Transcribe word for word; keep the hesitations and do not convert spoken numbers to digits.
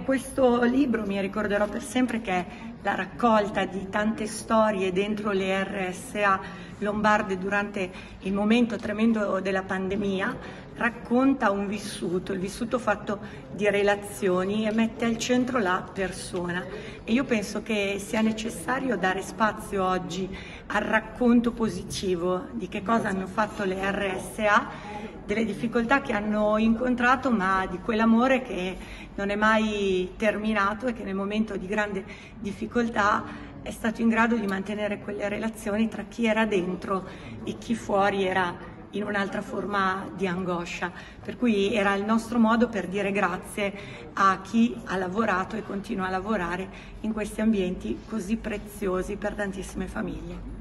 questo libro mi ricorderò per sempre che è la raccolta di tante storie dentro le R S A lombarde durante il momento tremendo della pandemia. Racconta un vissuto, il vissuto fatto di relazioni, e mette al centro la persona. E io penso che sia necessario dare spazio oggi al racconto positivo di che cosa hanno fatto le R S A, delle difficoltà che hanno incontrato, ma di quell'amore che non è mai terminato e che nel momento di grande difficoltà è stato in grado di mantenere quelle relazioni tra chi era dentro e chi fuori era in un'altra forma di angoscia. Per cui era il nostro modo per dire grazie a chi ha lavorato e continua a lavorare in questi ambienti così preziosi per tantissime famiglie.